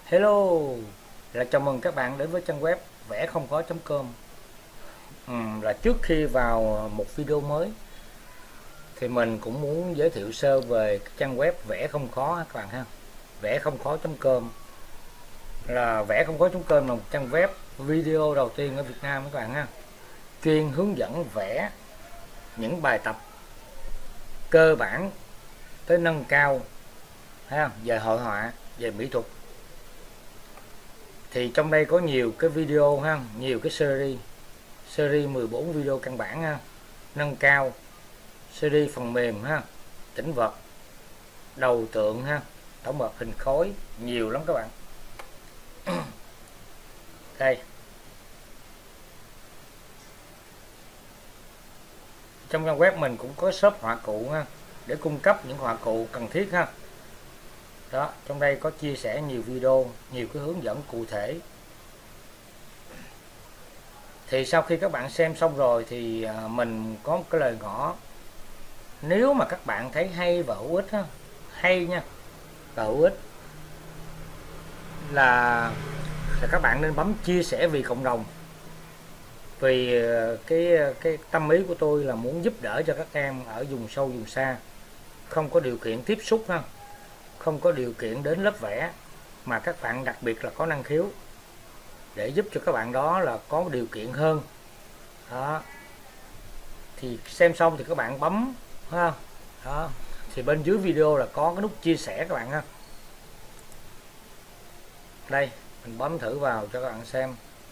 Hello, là chào mừng các bạn đến với trang web vẽ không có.com. Là trước khi vào một video mới thì mình cũng muốn giới thiệu sơ về cái trang web vẽ không khó các bạn ha. Vẽ không có.com là vẽ không có.com là một trang web video đầu tiên ở Việt Nam các bạn ha. Chuyên hướng dẫn vẽ những bài tập cơ bản tới nâng cao ha, về hội họa, về mỹ thuật. Thì trong đây có nhiều cái video ha, nhiều cái series 14 video căn bản ha, nâng cao, series phần mềm ha, tĩnh vật, đầu tượng ha, tổng hợp hình khối, nhiều lắm các bạn. Đây, trong trang web mình cũng có shop họa cụ ha, để cung cấp những họa cụ cần thiết ha. Đó, trong đây có chia sẻ nhiều video, nhiều cái hướng dẫn cụ thể. Thì sau khi các bạn xem xong rồi thì mình có một cái lời ngỏ. Nếu mà các bạn thấy hay và hữu ích ha, hay nha, và hữu ích là các bạn nên bấm chia sẻ vì cộng đồng. Vì cái tâm ý của tôi là muốn giúp đỡ cho các em ở vùng sâu vùng xa, không có điều kiện tiếp xúc ha, không có điều kiện đến lớp vẽ, mà các bạn đặc biệt là có năng khiếu, để giúp cho các bạn đó là có điều kiện hơn. Đó. Thì xem xong thì các bạn bấm ha. Đó. Thì bên dưới video là có cái nút chia sẻ các bạn ha. Đây, mình bấm thử vào cho các bạn xem.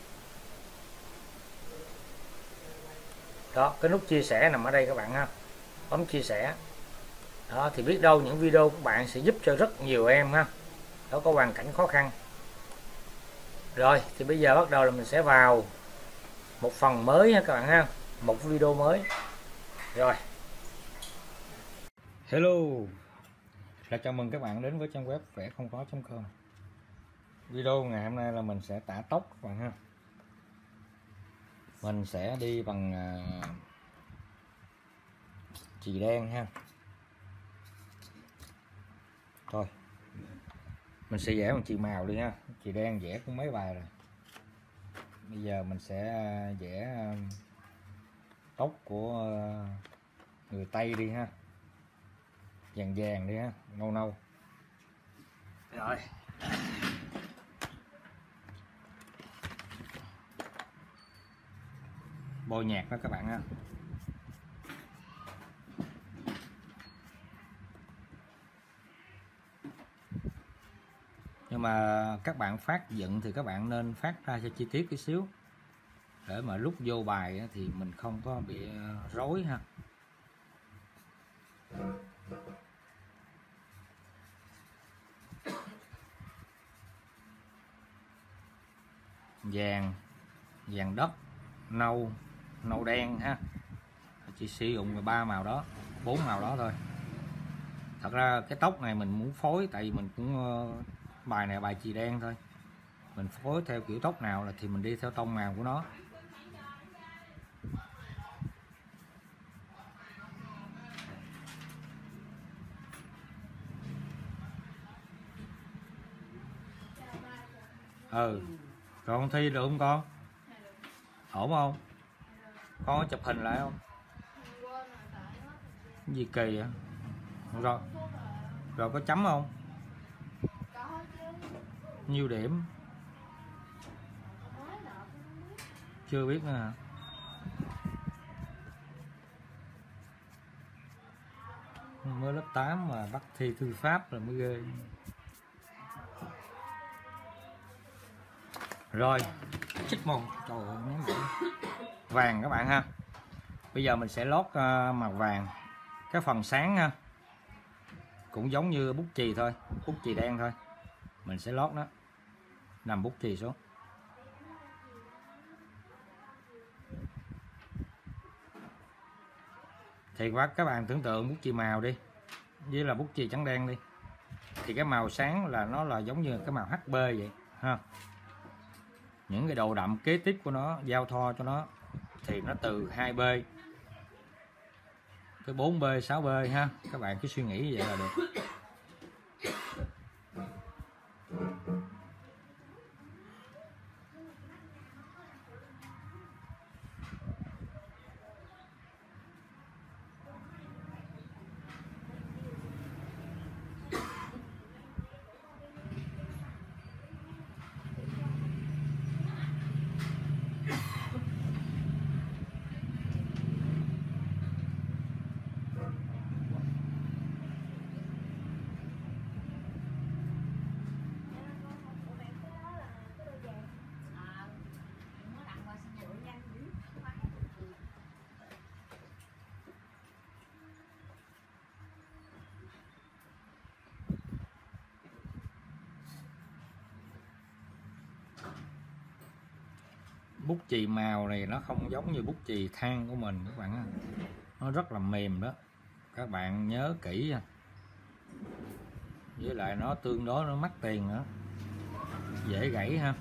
Đó, cái nút chia sẻ nằm ở đây các bạn ha. Bấm chia sẻ. Đó, thì biết đâu những video của bạn sẽ giúp cho rất nhiều em ha. Đó, có hoàn cảnh khó khăn. Rồi, thì bây giờ bắt đầu là mình sẽ vào một phần mới ha các bạn ha. Một video mới. Rồi. Hello. Là chào mừng các bạn đến với trang web vẽ không có.com. Video ngày hôm nay là mình sẽ tả tóc các bạn ha. Mình sẽ đi bằng chì đen ha. Thôi mình sẽ vẽ bằng chì màu đi ha. Chì đen vẽ cũng mấy bài rồi. Bây giờ mình sẽ vẽ tóc của người Tây đi ha. Vàng vàng đi ha, nâu nâu. Rồi. Bôi nhạt đó các bạn ha. Nhưng mà các bạn phát dựng thì các bạn nên phát ra cho chi tiết tí xíu, để mà lúc vô bài thì mình không có bị rối ha. Vàng, vàng đất, nâu, nâu đen ha. Chỉ sử dụng 3 màu đó, 4 màu đó thôi. Thật ra cái tóc này mình muốn phối, tại vì mình cũng bài này bài chì đen thôi, mình phối theo kiểu tóc nào là thì mình đi theo tông màu của nó. Rồi con Thi được không con? Ổn không? Con có chụp hình lại không? Cái gì kỳ vậy? Rồi, rồi có chấm không? Nhiêu điểm? Chưa biết nữa hả? Mới lớp 8 mà bắt thi thư pháp rồi mới ghê. Rồi, chích màu, trời ơi, vàng các bạn ha. Bây giờ mình sẽ lót màu vàng cái phần sáng ha, cũng giống như bút chì thôi, bút chì đen thôi. Mình sẽ lót nó, nằm bút chì xuống. Thì các bạn tưởng tượng bút chì màu đi, với là bút chì trắng đen đi, thì cái màu sáng là nó là giống như cái màu HB vậy ha. Những cái độ đậm kế tiếp của nó, giao thoa cho nó thì nó từ 2B tới 4B, 6B ha. Các bạn cứ suy nghĩ vậy là được. Bút chì màu này nó không giống như bút chì than của mình các bạn, nó rất là mềm đó, các bạn nhớ kỹ nha. Với lại nó tương đối nó mắc tiền nữa, dễ gãy ha.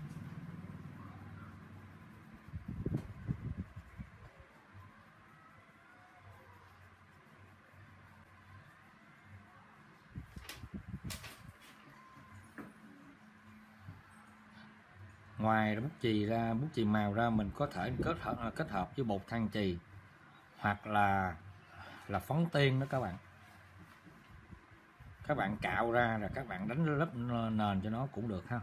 Ngoài bút chì ra, bút chì màu ra, mình có thể kết hợp với bột than chì hoặc là phấn tiên đó các bạn. Các bạn cạo ra rồi các bạn đánh lớp nền cho nó cũng được ha.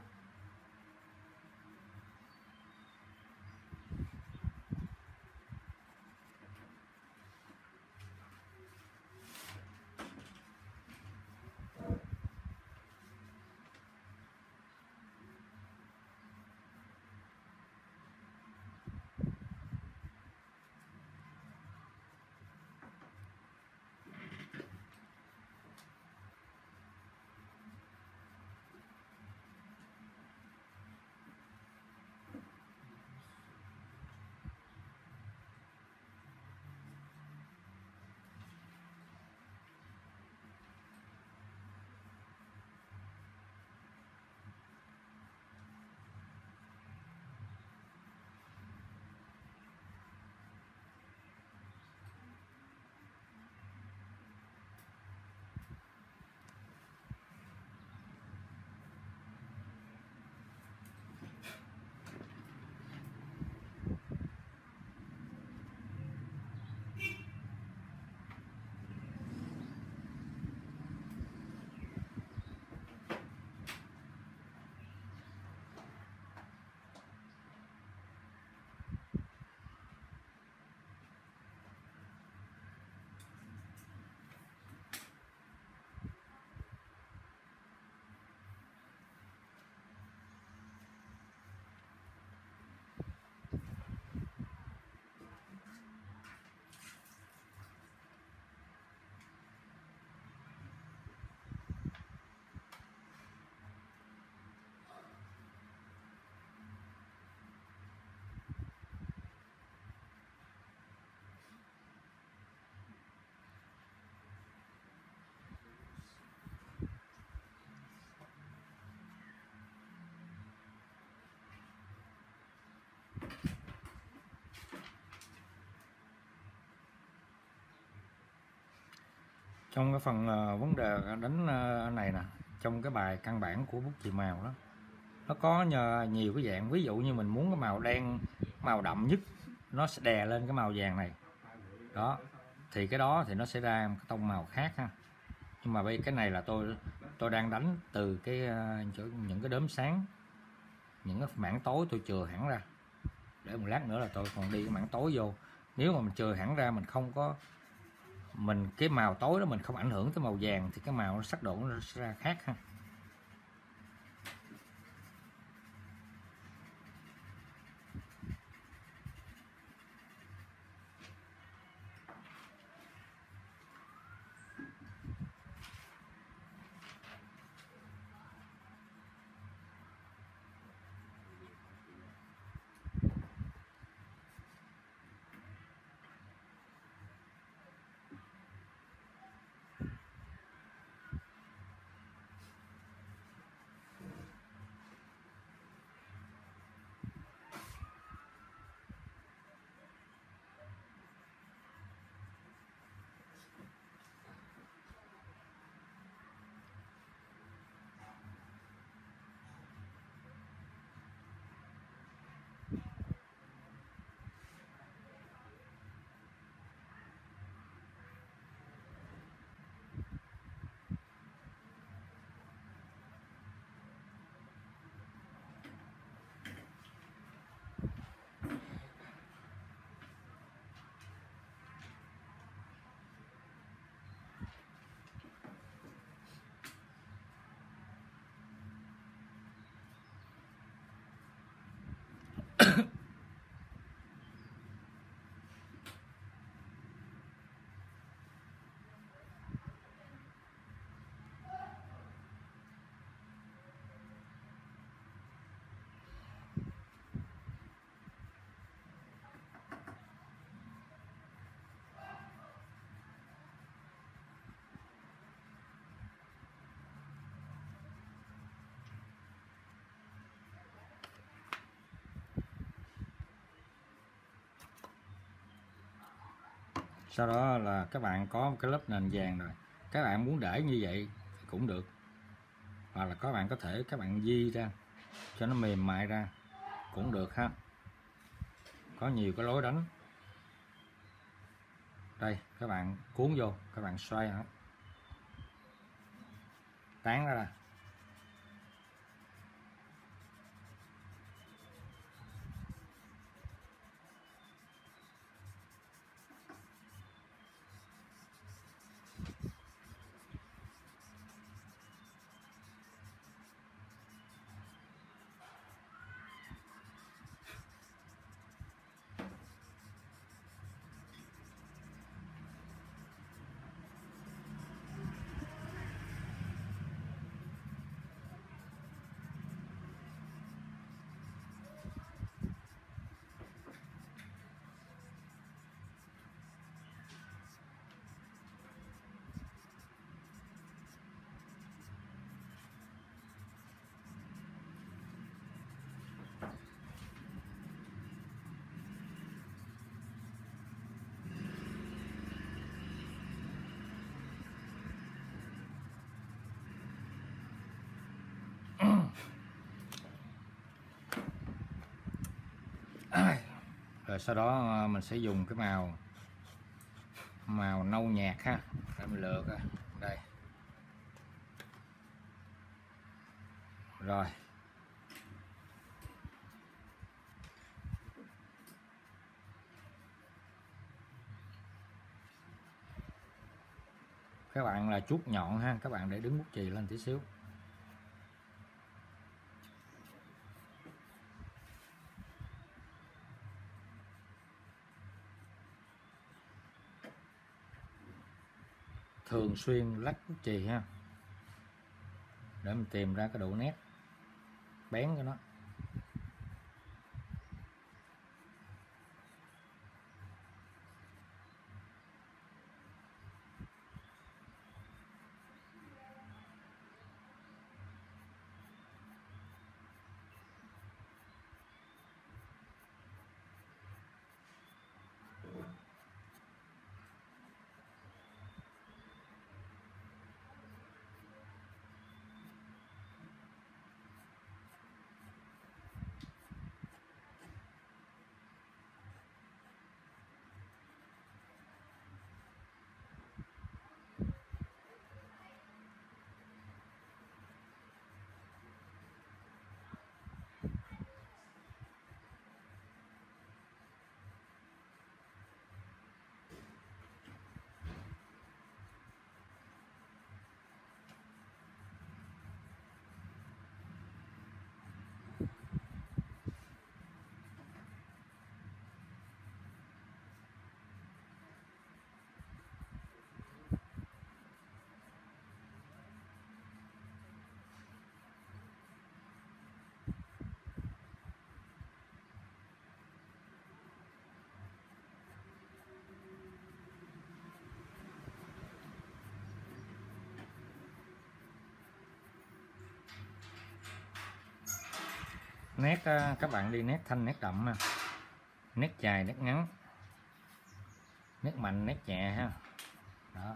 Trong cái phần vấn đề đánh này nè, trong cái bài căn bản của bút chì màu đó, nó có nhiều cái dạng. Ví dụ như mình muốn cái màu đen, màu đậm nhất, nó sẽ đè lên cái màu vàng này đó, thì cái đó thì nó sẽ ra một cái tông màu khác ha. Nhưng mà bây cái này là tôi đang đánh từ cái những cái đốm sáng, những cái mảng tối tôi chừa hẳn ra, để một lát nữa là tôi còn đi cái mảng tối vô. Nếu mà mình chừa hẳn ra, mình không có cái màu tối đó mình không ảnh hưởng tới màu vàng, thì cái màu sắc độ nó sẽ ra khác ha. Sau đó là các bạn có một cái lớp nền vàng rồi, các bạn muốn để như vậy thì cũng được, hoặc là các bạn có thể các bạn di ra cho nó mềm mại ra cũng được ha, có nhiều cái lối đánh. Đây các bạn cuốn vô, các bạn xoay hả, tán ra. Rồi sau đó mình sẽ dùng cái màu nâu nhạt ha, để mình lựa coi. Đây rồi, các bạn là chuốt nhọn ha, các bạn để đứng bút chì lên tí xíu. Thường xuyên lắc bút chì ha, để mình tìm ra cái độ nét bén của nó. Nét các bạn đi nét thanh, nét đậm ha, nét dài, nét ngắn, nét mạnh, nét nhẹ ha. Đó.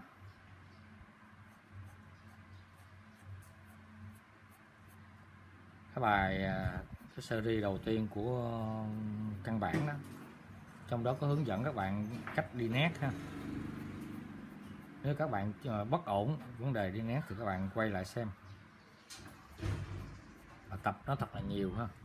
Cái bài cái series đầu tiên của căn bản đó, trong đó có hướng dẫn các bạn cách đi nét ha. Nếu các bạn bất ổn vấn đề đi nét thì các bạn quay lại xem và tập nó thật là nhiều ha.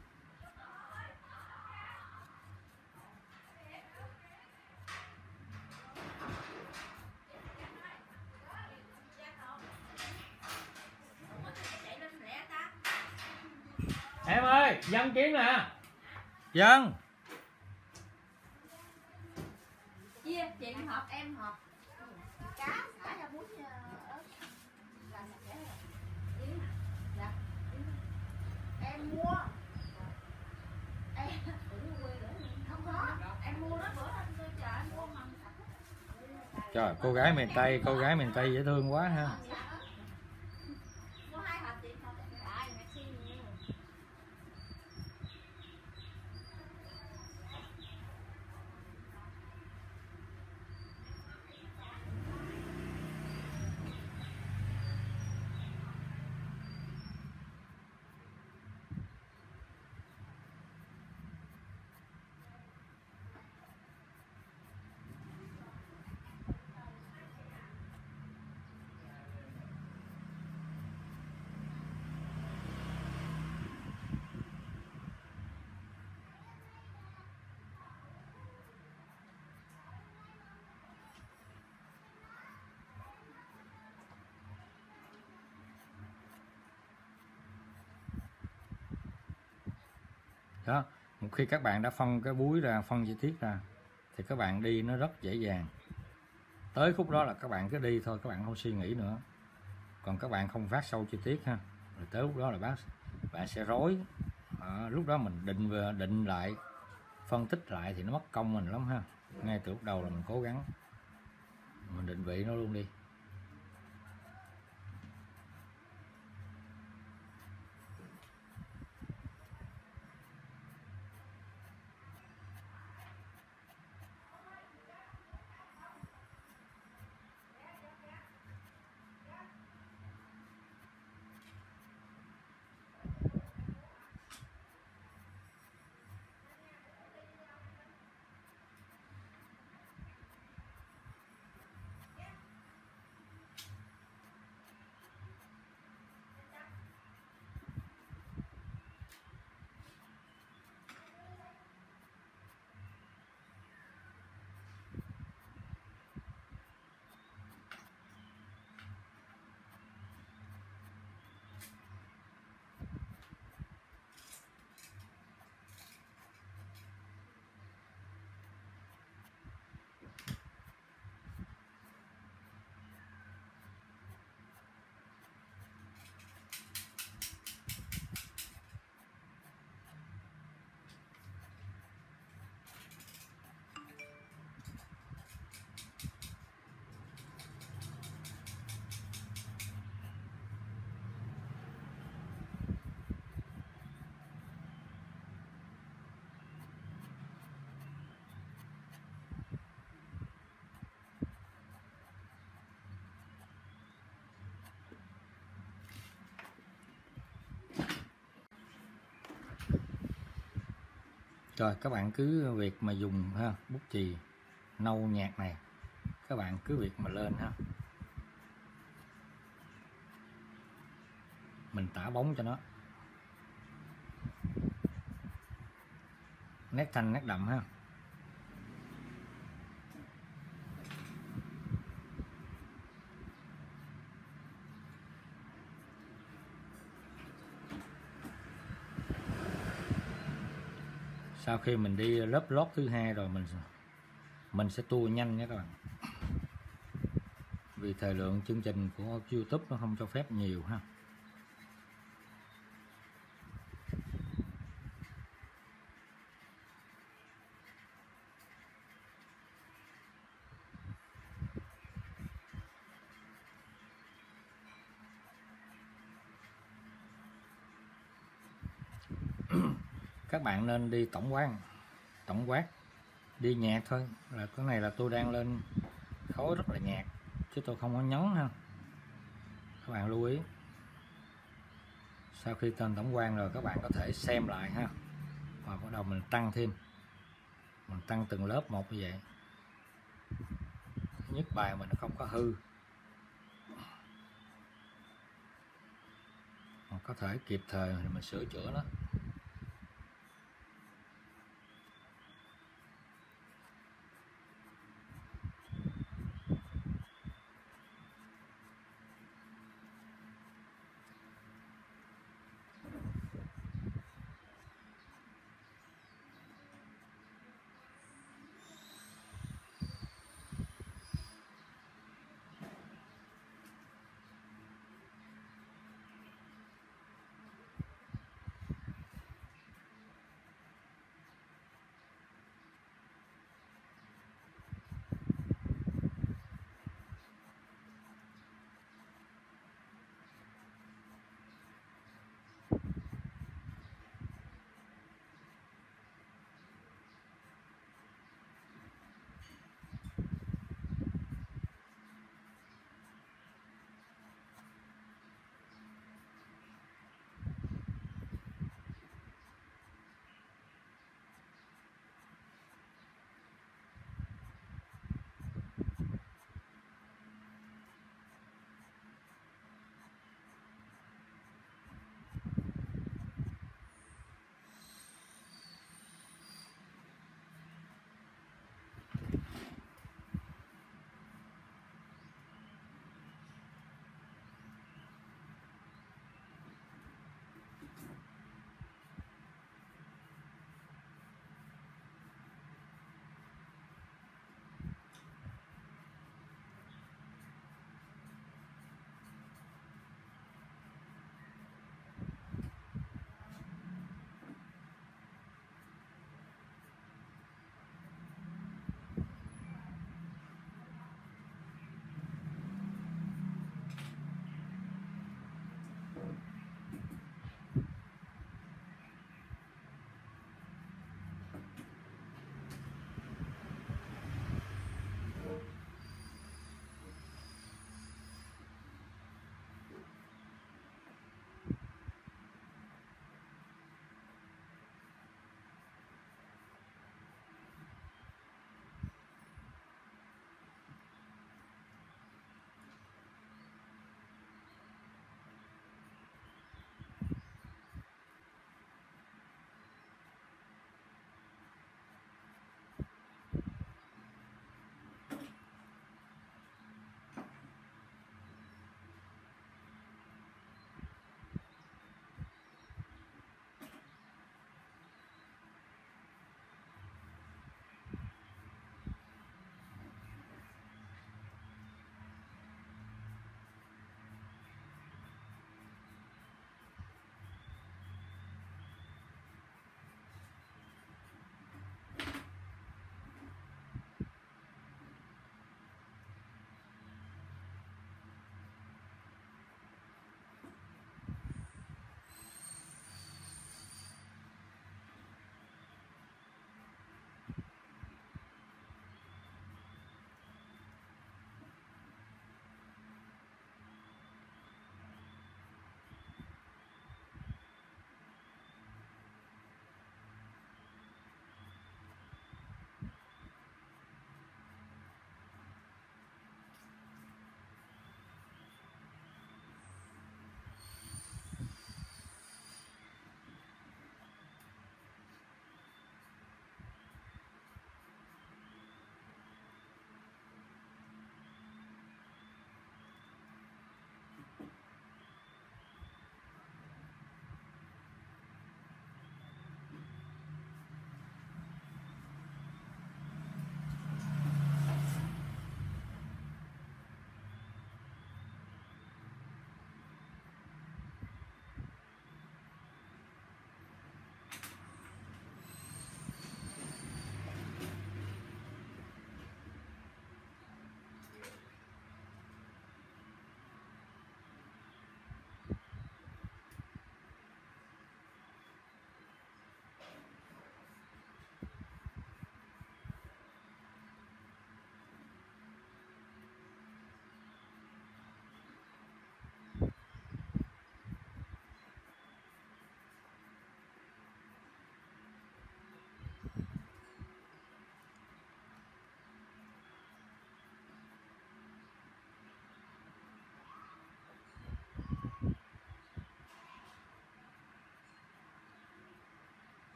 Em ơi, Dân kiếm nè. Dân. Chia, chị hộp em hộp. Cá xả ra muối ớt. Làm sạch sẽ rồi. Dạ. Em mua. Em không có. Em mua đó bữa anh tôi chờ anh mua mầm sạch. Trời, cô gái miền Tây dễ thương quá ha. Mua 2 hộp chị hộp. Rồi, merci nhiều. Đó, một khi các bạn đã phân cái búi ra, phân chi tiết ra thì các bạn đi nó rất dễ dàng. Tới khúc đó là các bạn cứ đi thôi, các bạn không suy nghĩ nữa. Còn các bạn không phát sâu chi tiết ha, rồi tới lúc đó là bạn sẽ rối. Lúc đó mình định lại, phân tích lại thì nó mất công mình lắm ha. Ngay từ lúc đầu là mình cố gắng mình định vị nó luôn đi. Rồi các bạn cứ việc mà dùng ha, bút chì nâu nhạt này, các bạn cứ việc mà lên ha, mình tả bóng cho nó nét thanh nét đậm ha. Sau khi mình đi lớp lót thứ hai rồi mình sẽ tua nhanh nha các bạn, vì thời lượng chương trình của YouTube nó không cho phép nhiều ha. Các bạn nên đi tổng quát đi nhạt thôi, là cái này là tôi đang lên khối rất là nhạt chứ tôi không có nhấn ha, các bạn lưu ý. Sau khi tên tổng quan rồi các bạn có thể xem lại ha, và bắt đầu mình tăng thêm, mình tăng từng lớp một như vậy. Thứ nhất bài mình không có hư, mà có thể kịp thời mình sửa chữa nó.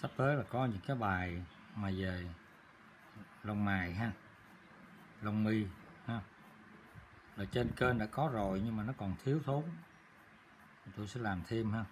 Sắp tới là có những cái bài mà về lông mày ha, lông mi ha, là trên kênh đã có rồi nhưng mà nó còn thiếu thốn, tôi sẽ làm thêm ha.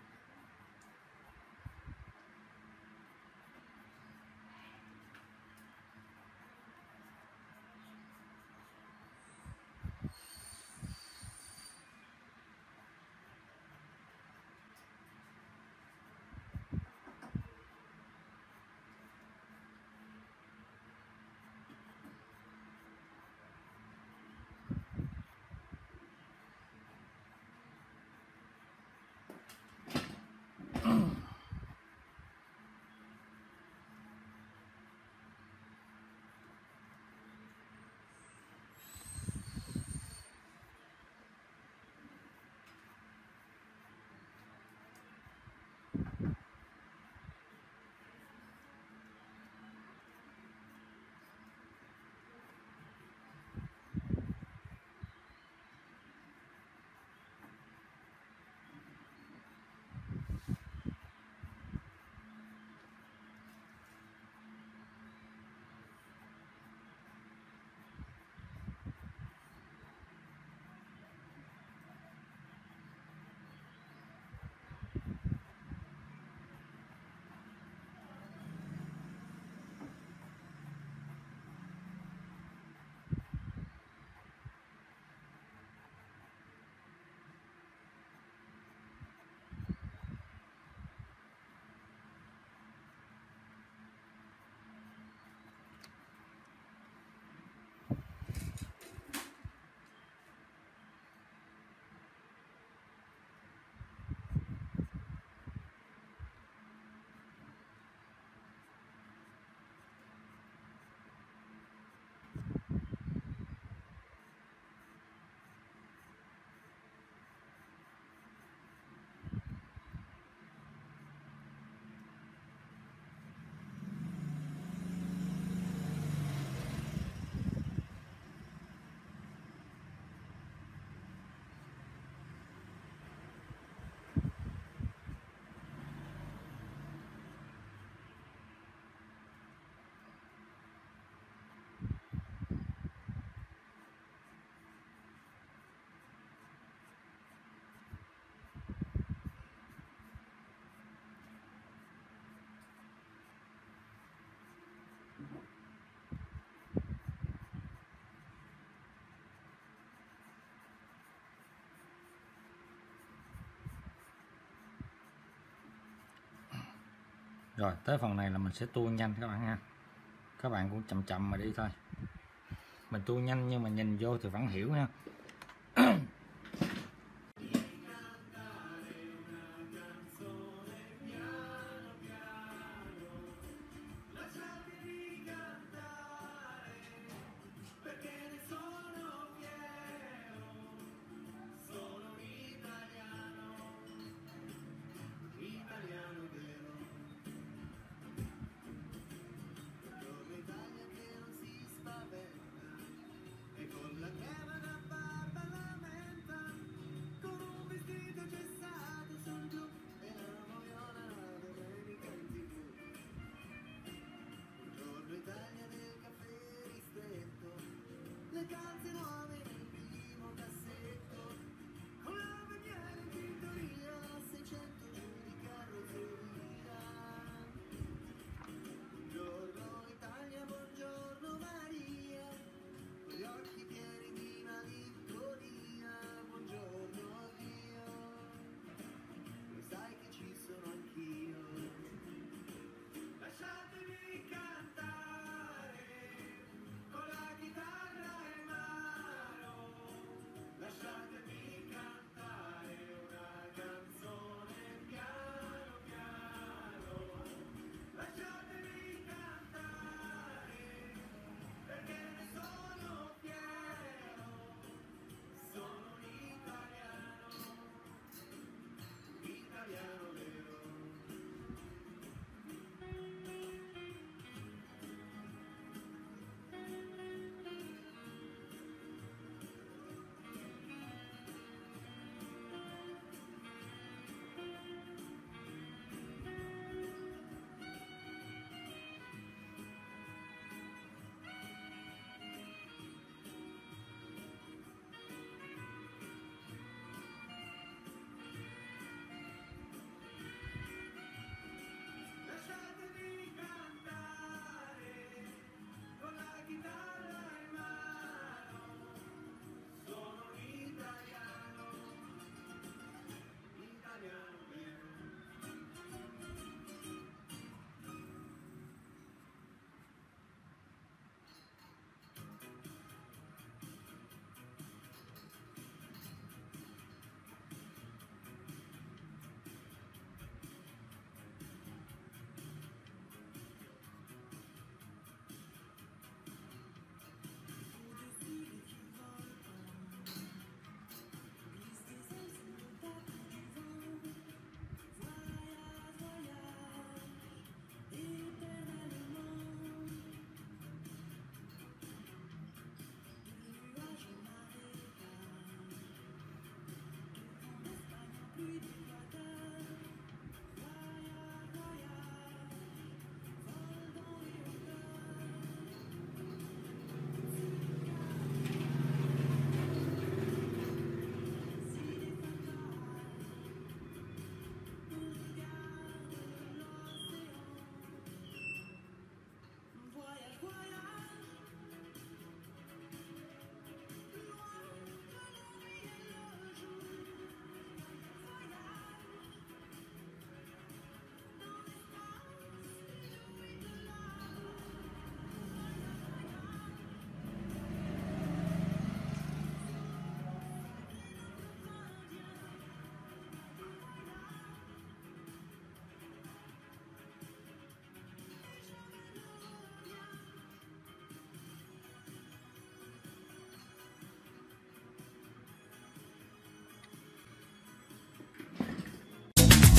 Rồi tới phần này là mình sẽ tua nhanh các bạn ha, các bạn cũng chậm chậm mà đi thôi, mình tua nhanh nhưng mà nhìn vô thì vẫn hiểu ha. E con la crema da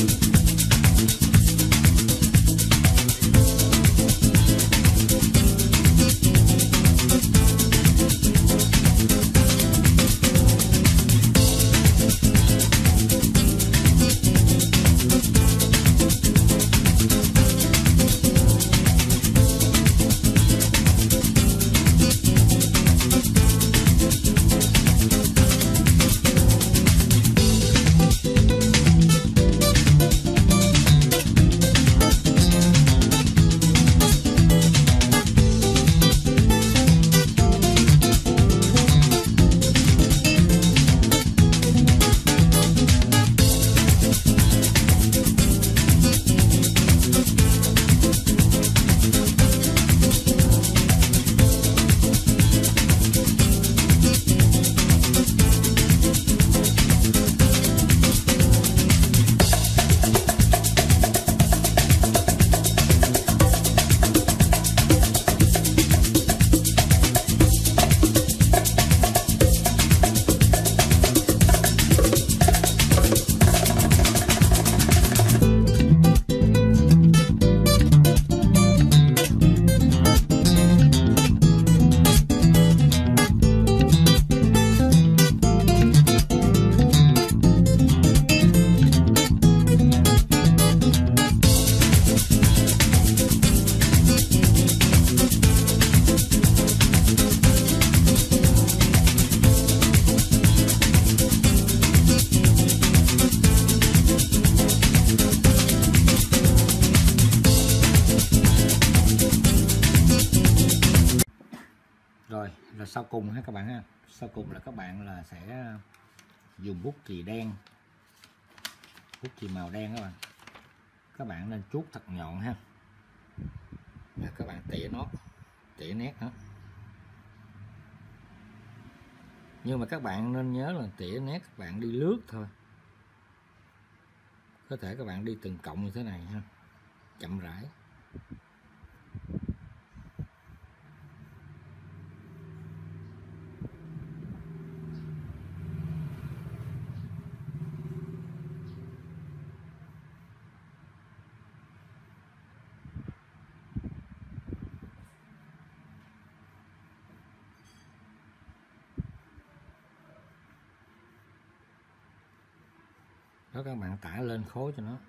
Rồi là sau cùng ha các bạn ha, sau cùng là các bạn là sẽ dùng bút chì đen, bút chì màu đen các bạn nên chuốt thật nhọn ha. Và các bạn tỉa nó, tỉa nét đó. Nhưng mà các bạn nên nhớ là tỉa nét các bạn đi lướt thôi, có thể các bạn đi từng cộng như thế này ha, chậm rãi. Đó, các bạn tả lên khối cho nó.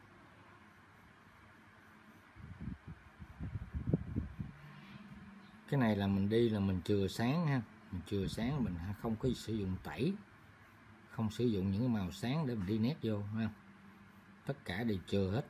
Cái này là mình đi là mình chừa sáng ha, mình chừa sáng, mình không có sử dụng tẩy, không sử dụng những cái màu sáng để mình đi nét vô ha, tất cả đều chừa hết.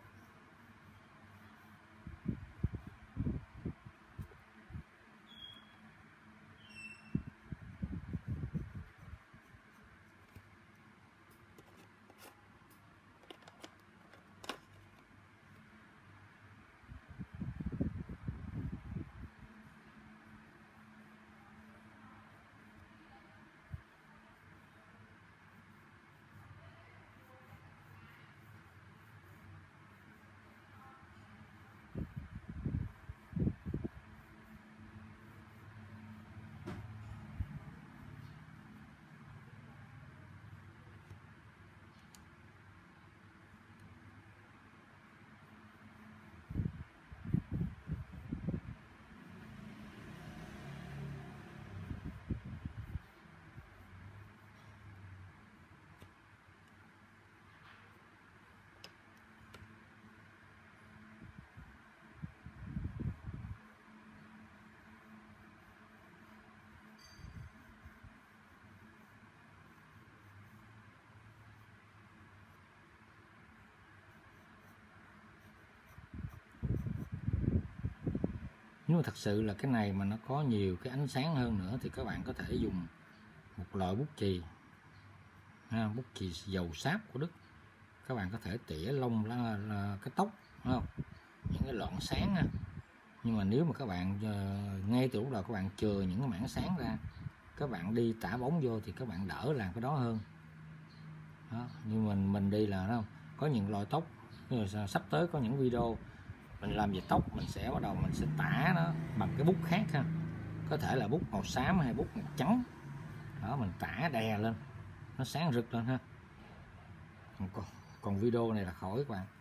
Nếu mà thật sự là cái này mà nó có nhiều cái ánh sáng hơn nữa thì các bạn có thể dùng một loại bút chì ha, bút chì dầu sáp của Đức. Các bạn có thể tỉa lông là cái tóc, không? Những cái lọn sáng ha. Nhưng mà nếu mà các bạn ngay từ lúc đầu các bạn chừa những cái mảng sáng ra, các bạn đi tả bóng vô thì các bạn đỡ làm cái đó hơn. Đó, như mình đi là không có những loại tóc, sắp tới có những video mình làm về tóc, mình sẽ bắt đầu mình sẽ tả nó bằng cái bút khác ha, có thể là bút màu xám hay bút màu trắng. Đó, mình tả đè lên nó sáng rực lên ha. còn video này là khỏi các bạn.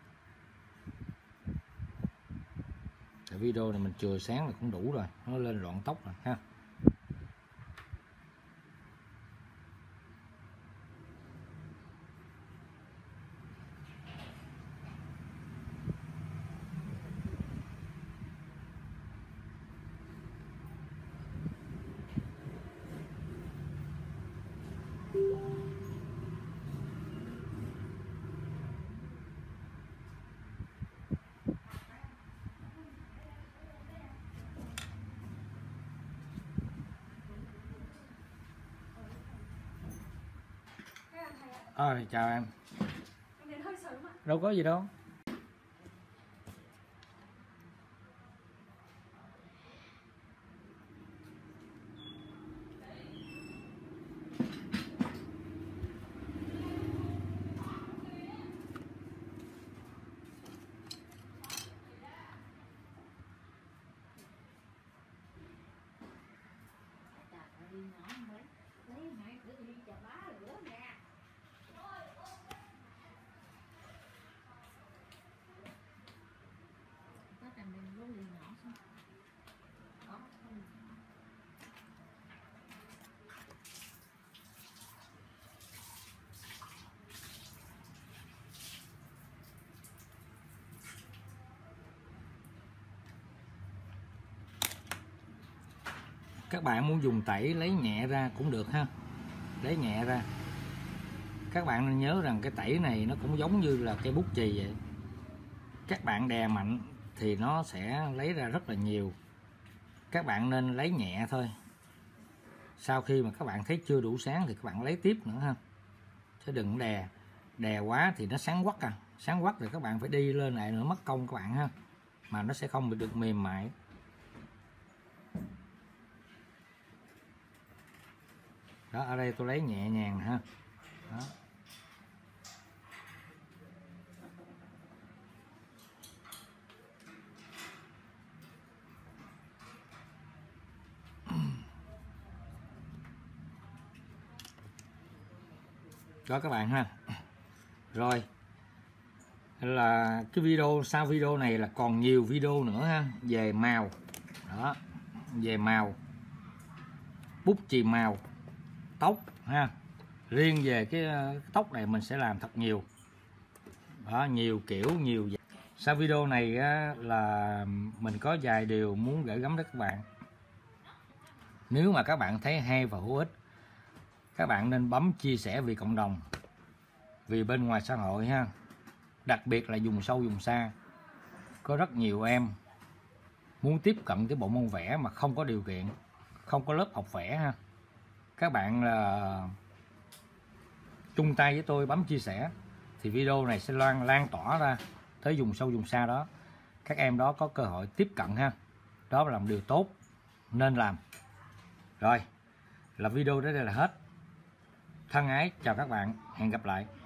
Cái video này mình chừa sáng là cũng đủ rồi, nó lên loạn tóc rồi ha. Chào em. Đâu có gì đâu. Các bạn muốn dùng tẩy lấy nhẹ ra cũng được ha. Lấy nhẹ ra. Các bạn nên nhớ rằng cái tẩy này nó cũng giống như là cây bút chì vậy. Các bạn đè mạnh thì nó sẽ lấy ra rất là nhiều. Các bạn nên lấy nhẹ thôi. Sau khi mà các bạn thấy chưa đủ sáng thì các bạn lấy tiếp nữa ha. Chứ đừng đè. Đè quá thì nó sáng quắc à. Sáng quắc thì các bạn phải đi lên lại nữa, mất công các bạn ha. Mà nó sẽ không bị được mềm mại. Đó, ở đây tôi lấy nhẹ nhàng ha. Đó. Đó các bạn ha. Rồi là cái video sau video này là còn nhiều video nữa ha, về màu. Đó, về màu bút chì màu tóc ha. Riêng về cái tóc này mình sẽ làm thật nhiều. Đó, nhiều kiểu nhiều. Sau video này á, là mình có vài điều muốn gửi gắm đến các bạn. Nếu mà các bạn thấy hay và hữu ích, các bạn nên bấm chia sẻ vì cộng đồng, vì bên ngoài xã hội ha. Đặc biệt là vùng sâu vùng xa, có rất nhiều em muốn tiếp cận cái bộ môn vẽ mà không có điều kiện, không có lớp học vẽ ha. Các bạn là chung tay với tôi bấm chia sẻ thì video này sẽ lan tỏa ra tới vùng sâu vùng xa đó. Các em đó có cơ hội tiếp cận ha. Đó là một điều tốt nên làm. Rồi, là video đến đây là hết. Thân ái chào các bạn, hẹn gặp lại.